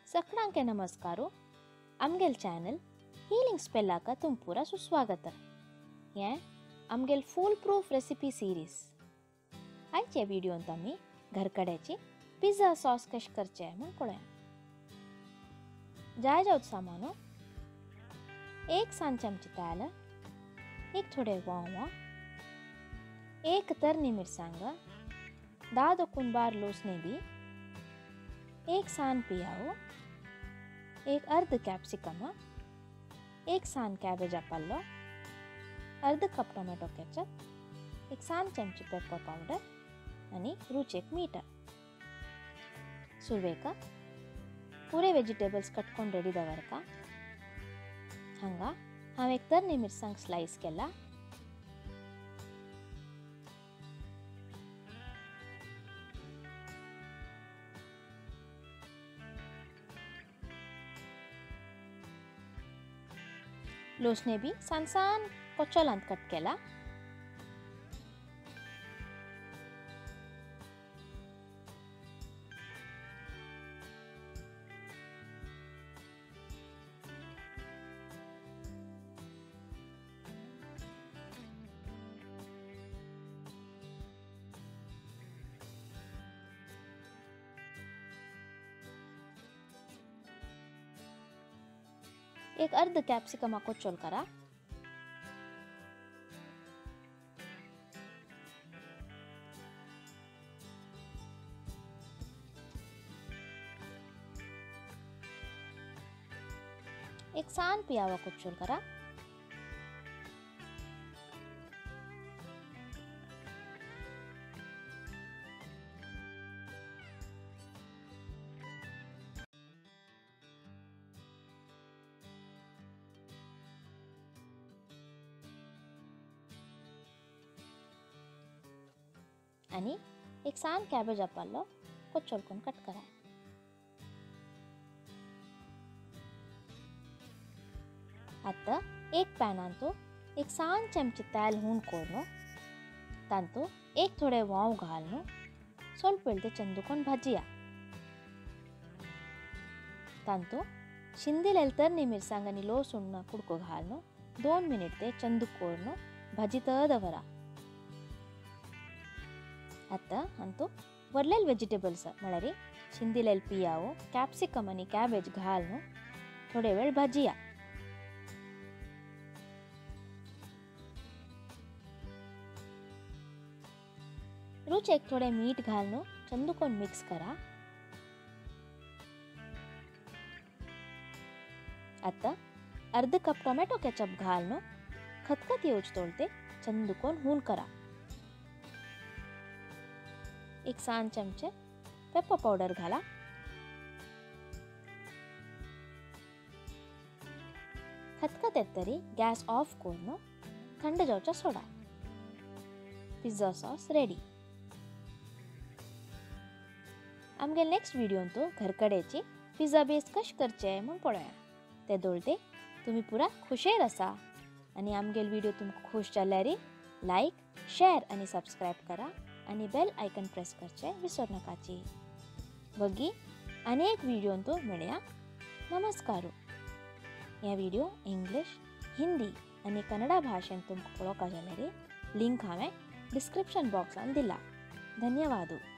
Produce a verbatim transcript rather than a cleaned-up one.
सगळ्यांके नमस्कार. आमगेल channel healing स्पेलाका तुम पूरा सुस्वागत. हे आमगेल फूल प्रूफ रेसिपी सिरीज. आयच्या व्हिडिओंत आमी घरकड्याची पिझ्झा सॉस कशें करचें म्हूण पळोवया. जाय जावत सामानो एक सान चमचे तेल, एक थोडे वोंव, एक तरनी मिरसांग, धा दोकून बार लोसने बी, एक सान पियाओ, एक अर्ध कैप्सिकम, एक सान कैबेजा पल्लो, अर्ध कप टोमॅटो केचप, एक सान चमचे पेपर पावडर आणि रुचेक मीठ. सुरवेका पुरे वेजिटेबल्स कटकोन रेडी दवरका. हांगा हांव एक तरनी मिरसांग स्लाइस केला. लोसने बी सान सान कोचोलांत कट केला. एक अर्ध कैप्सिकम कोचोल करा. एक सान पियावा कोचोल करा. आणि एक सान कैबेजा पल्लो कोचोलकोन कट करा. आता एक पॅनांतू एक सान चमचे तेल हून कोरनो तांतू एक थोडे वोंव घालनो स्वल्प वेळ चंदुकोन भाजिया. तांतू शिंदिलेल तरनी मिरसांग आनी लोसुण कुडको घालनो दोन मिनिट ते चंदुक कोरनो भाजित दवरा. आता अंतु वरलेल वेजिटेबल्स म्हळ्यार शिंदिलेल पियाओ, कैप्सिकम आनी कैबेज घालनो थोडे वेळ भाजिया. रुचेक थोडे मीठ घालनो चंदुकोन मिक्स करा. आता अर्ध कप टोमॅटो केचप घालनो खतखत येऊच तोळते चंदुकोन हून करा. एक सान चमचे पेपर पावडर घाला. खतखत येतरी गॅस ऑफ करून थंड जावचा सोडा. Pizza sauce ready. आमगे नेक्स्ट व्हिडिओन तो घरकड्याची पिझ्झा बेस कश करचे म्हूण पळोवया. ते दोळते तुम्ही पुरा खुशेर आसा आणि आमगेल व्हिडिओ तुमकां खुश जाल्यार लाईक, शेअर आणि सबस्क्राईब करा आणि बेल आयकन प्रेस करचे विसरू नकाची. बगी अनेक व्हिडिओन तो मेळया. नमस्कार. ह्या व्हिडिओ इंग्लिश, हिंदी आणि कन्नडा भाषेन तुमकां पळोवपाक जाल्यार लिंक हांवें डिस्क्रिप्शन बॉक्सान दिला. धन्यवाद.